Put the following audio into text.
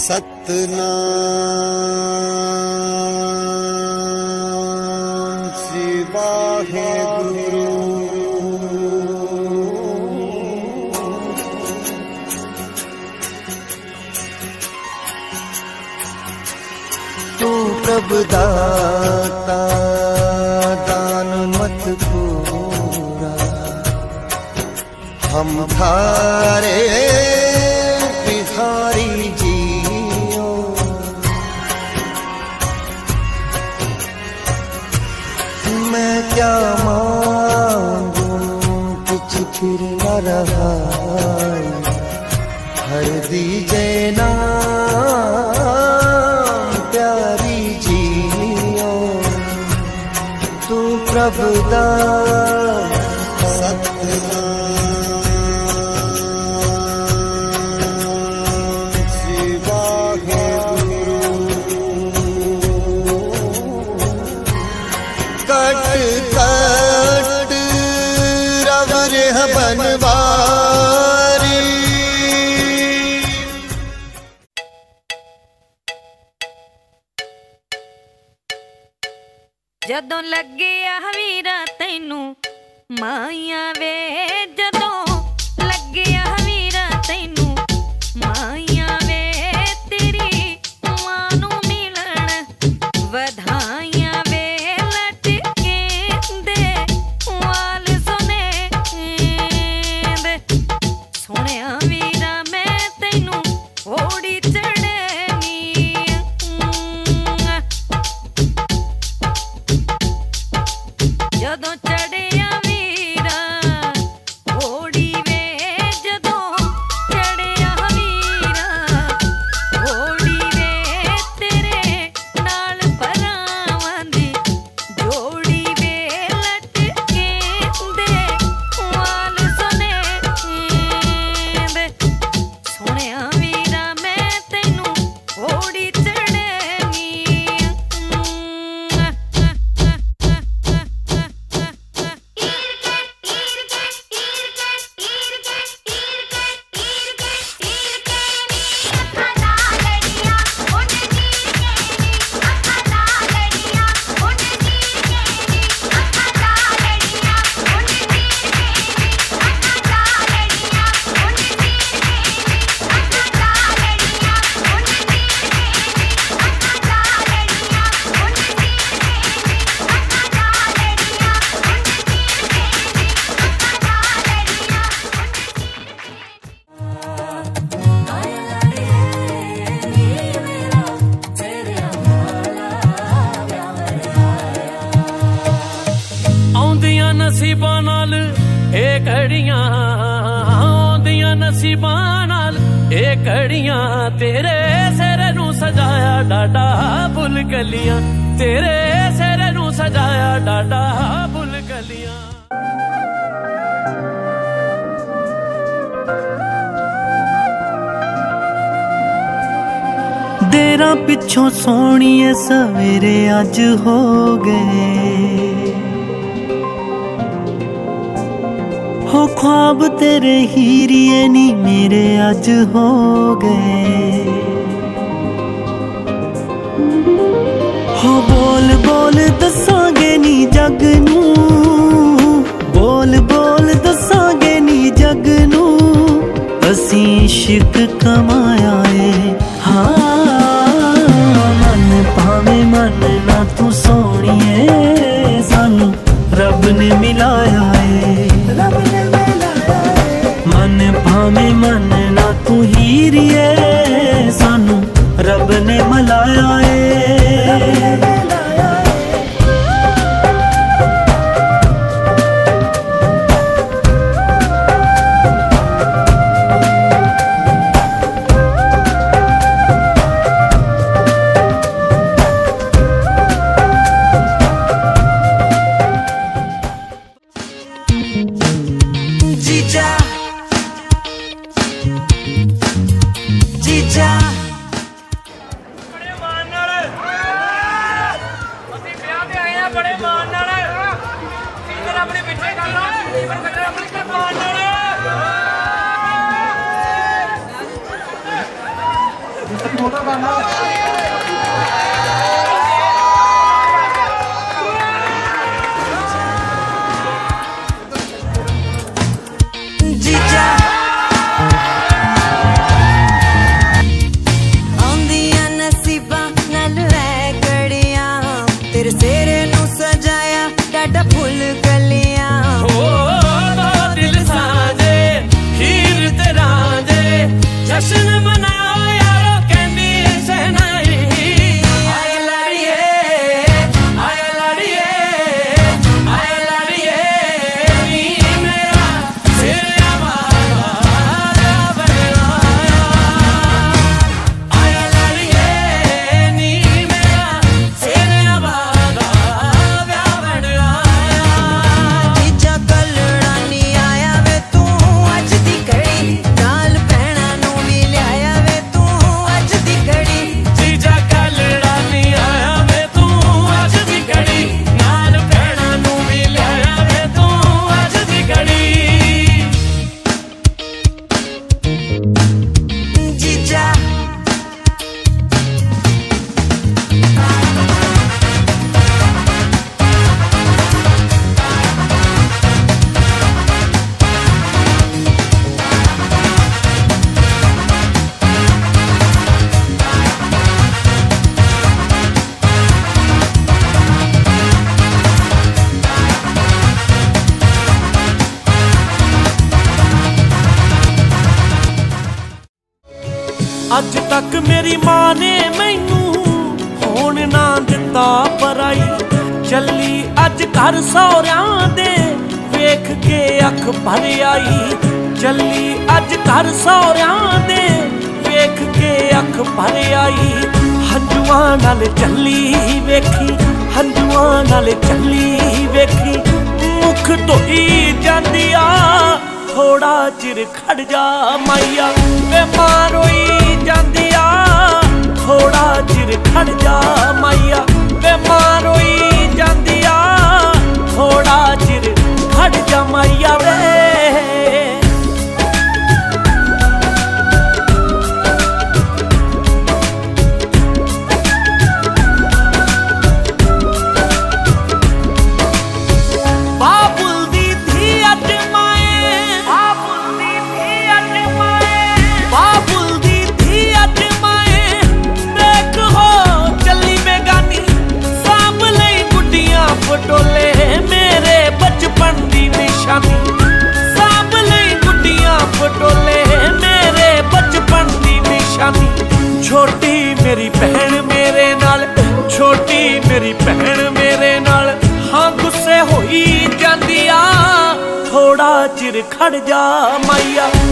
सतनाम श्री वाहेगुरु। तू प्रभु दाता दान मत पूरा, हम थारे बिहारी जियो। मैं क्या मांगू कुछ फिर न रहा, हर दीजे ना प्यारी जियो। तू प्रभु दाता बनवारी। जदों लगे वीरा तैनू माइया वे, जदों लगे वीरा तैनू माइया वे, तेरी मानू मिलन वधाइयां वे। लटके दे वाल सोने दे, सोहणिया वीरा मैं तैनू ओड़ी चढ़नी। जदों चढ़िया वीरा ओड़ी वे, जदों चढ़िया वीरा ओड़ी वे, तेरे नाल परावां दी जोड़ी वे। लटके दे वाल सोने दे, सोहणिया वीरा मैं तैनू ओड़ी चढ़नी। नसीबां नाल ए घड़ियां, आउंदियां नसीबां नाल ए घड़ियां, तेरे सिर नू सजाया डाडा फुल कलियां, तेरे सिर नू सजाया डाडा फुल कलियां। देरा पिछों सोहणिए सवेरे अज हो गए, हो ख्वाब तेरे हीरिए नी मेरे अज हो गए। हो बोल बोल दसांगे नी जग नू, बोल बोल दसांगे नी जग नू, असीं इश्क कमाया है। हाँ मन भावे मन ना तू सोहणिए, सानू रब ने मिलाया है। मन भावे मन ना तू हीरिए, सानू रब ने मिलाया है। अज तक मेरी मां ने मैनू होण ना दिता पराई, चली अज घर सौरियां दे वेख के अख भर आई। चली अज घर सौरियां दे वेख के अख भर आई। हंजुआं नाल चली वेखी, हंजुआं नाल चली वेखी, मुख धोई जांदी आ थोड़ा चिर खड़ जा माइया। वे मां रोई जांदी आ थोड़ा चिर खड़ जा माइया। वे मां रोई जांदी आ थोड़ा चिर खड़ जा माइया वे। टोले मेरे बचपन दी निशानी, साब लई गुड्डियां पटोले मेरे बचपन दी निशानी। छोटी मेरी बहन मेरे नाल, छोटी मेरी बहन मेरे नाल, हाँ गुस्से होई जांदी आ थोड़ा चिर खड़ जा माइया।